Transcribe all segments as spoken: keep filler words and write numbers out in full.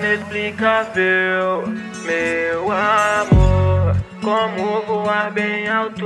inexplicável, meu amor. Como voar bem alto,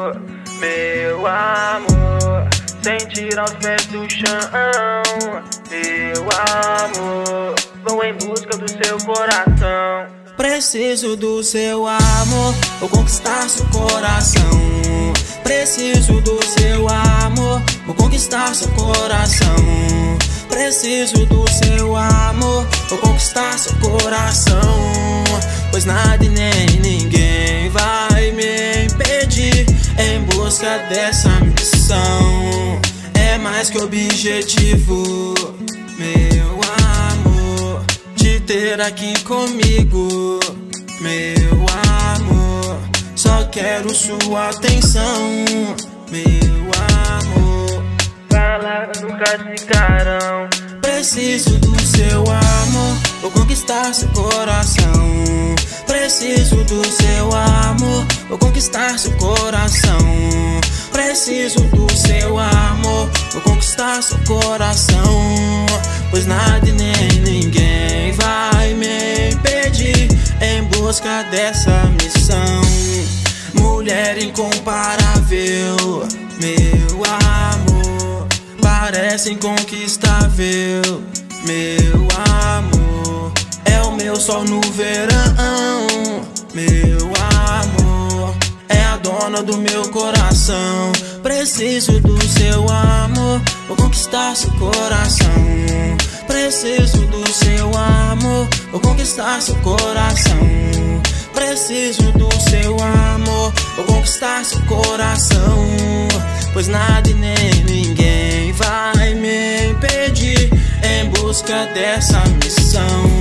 meu amor, sem tirar os pés do chão, meu amor. Vou em busca do seu coração. Preciso do seu amor, vou conquistar seu coração. Preciso do seu amor, vou conquistar seu coração. Preciso do seu amor, vou conquistar seu coração. Pois nada e nem ninguém vai me impedir em busca dessa missão. É mais que objetivo, meu amor, te ter aqui comigo, meu amor. Só quero sua atenção, meu amor. Palavras nunca ficarão. Preciso do seu amor, vou conquistar seu coração. Preciso do seu amor, vou conquistar seu coração. Preciso do seu amor, vou conquistar seu coração. Pois nada e nem ninguém vai me impedir em busca dessa missão. Mulher incomparável, meu amor, parece inconquistável, meu amor. É o meu sol no verão, meu amor. É a dona do meu coração. Preciso do seu amor, vou conquistar seu coração. Preciso do seu amor, vou conquistar seu coração. Preciso do seu amor, vou conquistar seu coração. Pois nada e nem ninguém vai me impedir em busca dessa missão.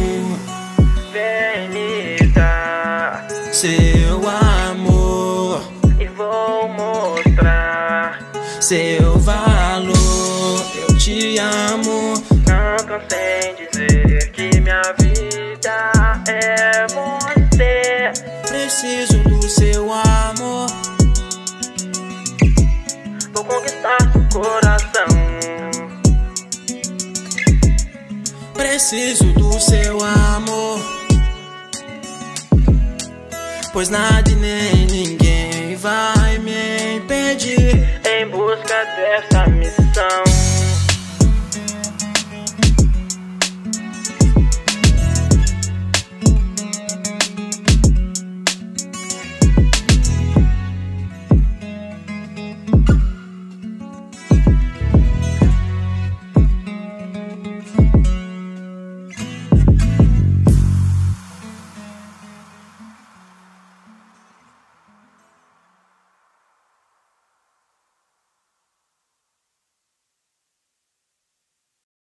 Vem me dar seu amor e vou mostrar seu valor. Eu te amo, não cansei em dizer que minha vida é você. Preciso do seu amor, vou conquistar seu coração. Preciso do seu amor, pois nada e nem ninguém vai me impedir em busca dessa missão.